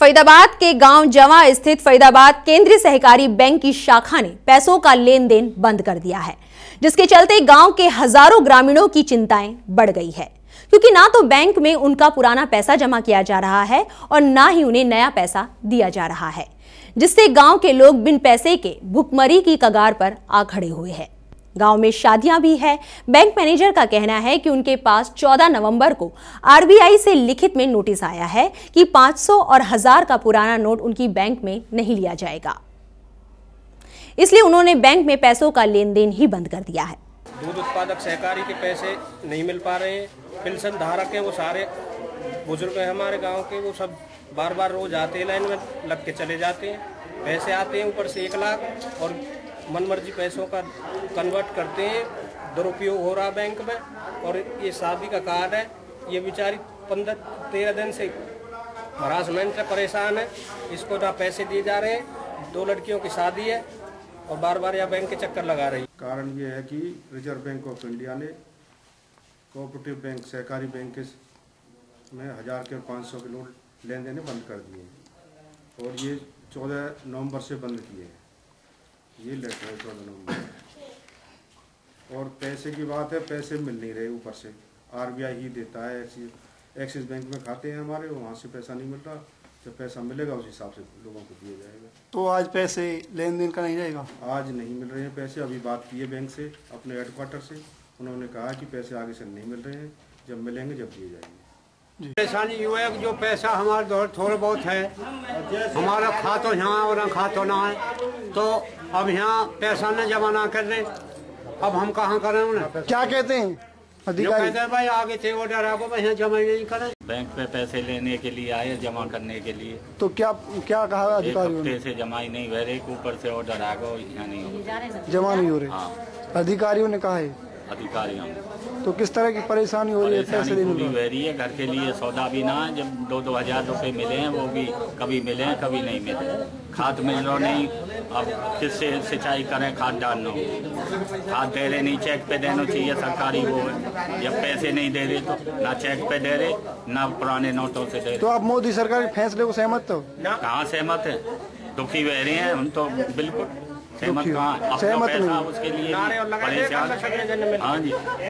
फरीदाबाद के गांव जवा स्थित फरीदाबाद केंद्रीय सहकारी बैंक की शाखा ने पैसों का लेन देन बंद कर दिया है, जिसके चलते गांव के हजारों ग्रामीणों की चिंताएं बढ़ गई है, क्योंकि ना तो बैंक में उनका पुराना पैसा जमा किया जा रहा है और ना ही उन्हें नया पैसा दिया जा रहा है, जिससे गांव के लोग बिन पैसे के भुखमरी की कगार पर आ खड़े हुए हैं। गांव में शादियां भी है। बैंक मैनेजर का कहना है कि उनके पास 14 नवंबर को आरबीआई से लिखित में नोटिस आया है कि 500 और 1000 का पुराना नोट उनकी बैंक में नहीं लिया जाएगा, इसलिए उन्होंने बैंक में पैसों का लेन देन ही बंद कर दिया है। दूध उत्पादक सहकारी के पैसे नहीं मिल पा रहे हैं। पेंशन धारक है वो सारे बुजुर्ग हैं हमारे गाँव के, वो सब बार बार रोज आते हैं, लाइन में लग के चले जाते हैं। पैसे आते हैं ऊपर से 1 लाख और मनमर्जी पैसों का कन्वर्ट करते हैं। दुरुपयोग हो रहा बैंक में। और ये शादी का कार्ड है, ये बेचारी 15-13 दिन से हरासमेंट से परेशान है। इसको ना पैसे दिए जा रहे हैं। 2 लड़कियों की शादी है और बार बार यह बैंक के चक्कर लगा रही है। कारण ये है कि रिजर्व बैंक ऑफ इंडिया ने कोऑपरेटिव बैंक सहकारी बैंक में 1000 के और 500 के नोट लेन देने बंद कर दिए और ये 14 नवंबर से बंद किए हैं। ये लेटर है 14 नवंबर। और पैसे की बात है, पैसे मिल नहीं रहे। ऊपर से आरबीआई ही देता है। एक्सिस बैंक में खाते हैं हमारे, वहाँ से पैसा नहीं मिल रहा। जब पैसा मिलेगा उस हिसाब से लोगों को दिया जाएगा। तो आज पैसे लेन देन का नहीं रहेगा? आज नहीं मिल रहे हैं पैसे। अभी बात की है बैंक से, अपने हेडक्वार्टर से। उन्होंने कहा कि पैसे आगे से नहीं मिल रहे हैं, जब मिलेंगे जब दिए जाएंगे। परेशानी ये है कि जो पैसा हमारा थोड़ा बहुत है, हमारा खातो यहाँ और खातो ना है, तो अब यहाँ पैसा न जमा ना कर रहे, अब हम कहाँ करें उन्हें? क्या कहते हैं अधिकारी? कहते हैं भाई आगे थे ऑर्डर आपको यहाँ जमा नहीं करें। बैंक पे पैसे लेने के लिए आए, जमा करने के लिए। तो क्या कहा अधिकारियों ने? से जमा ही नहीं हो रहे, ऊपर से ऑर्डर आ गया, यहाँ नहीं हो रहे, जमा नहीं हो रहे। हाँ, अधिकारियों ने कहा है। अधिकारियों तो किस तरह की परेशानी हो रही है? पैसे पूरी हो रही है। घर के लिए सौदा भी ना, जब 2-2 हजार रुपए मिले हैं, वो भी कभी मिले हैं कभी नहीं मिले। खाद मिल रहा नहीं, अब किससे सिंचाई करें? खाद डालना हो, खाद दे रहे नहीं, चेक पे देना चाहिए सरकारी वो है। जब पैसे नहीं दे रहे तो ना चेक पे दे रहे ना पुराने नोटों से दे रहे। तो आप मोदी सरकार के फैसले को सहमत हो? कहाँ सहमत है? दुखी बह रहे हैं हम तो, बिल्कुल सहमत कहाँ? सहमत नहीं। उसके लिए परेशान। हाँ जी।